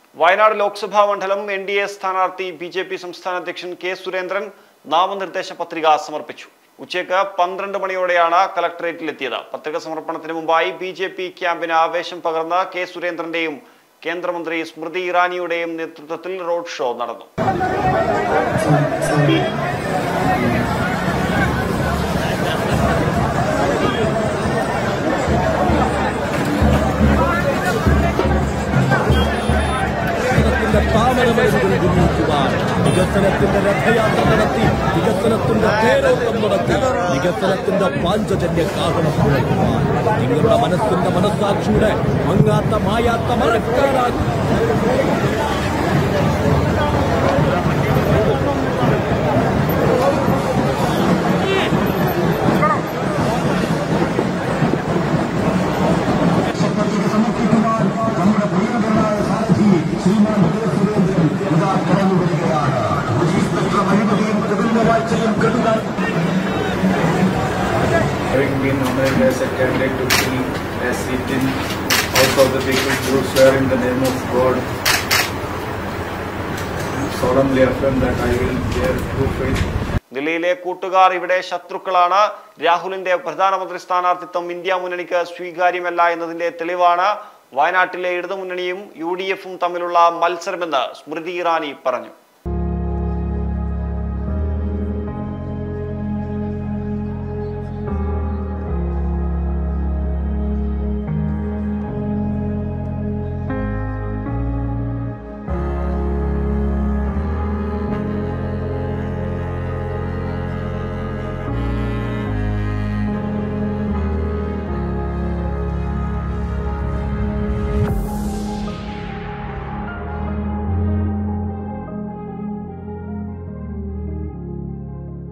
വയനാട് ലോക്സഭാ മണ്ഡലം NDA സ്ഥാനാർത്ഥി BJP സംസ്ഥാന അധ്യക്ഷൻ K. സുരേന്ദ്രൻ നാമനിർദ്ദേശ പത്രിക സമർപ്പിച്ചു. ഉച്ചയ്ക്ക് 12 മണിയോടെയാണ് കളക്ടറേറ്റിലെത്തിയത്. പത്രിക സമർപ്പണത്തിന് മുമ്പായി BJP ക്യാമ്പിന് ആവേശം പകർന്ന K. സുരേന്ദ്രന്റെയും കേന്ദ്രമന്ത്രി സ്മൃതി ഇറാനിയുടെയും നേതൃത്വത്തിൽ റോഡ് ഷോ നടന്നു. വികസനത്തിന്റെ രഥയാത്ര നടത്തി, വികസനത്തിന്റെ തേരോട്ടം നടത്തി, വികസനത്തിന്റെ പാഞ്ചജന്യ കാഹളം മുഴക്കുവാൻ നിങ്ങളുടെ മനസ്സിന്റെ മനസ്സാക്ഷിയുടെ മങ്ങാത്ത മായാത്ത മറക്കാനാക്കി Having been nominated as a candidate to fill a seat in House of the People, do swear in the name of God, solemnly affirm that I will bear true faith. ദില്ലിയിലെ കൂട്ടുകാർ ഇവിടെ ശത്രുക്കളാണ്. രാഹുലിന്റെ പ്രധാനമന്ത്രി സ്ഥാനാർത്ഥിത്വം ഇന്ത്യ മുന്നണിക്ക് സ്വീകാര്യമല്ല എന്നതിന്റെ തെളിവാണ് വയനാട്ടിലെ ഇടതുമുന്നണിയും UDF തമ്മിലുള്ള മത്സരമെന്ന് സ്മൃതി ഇറാനി പറഞ്ഞു.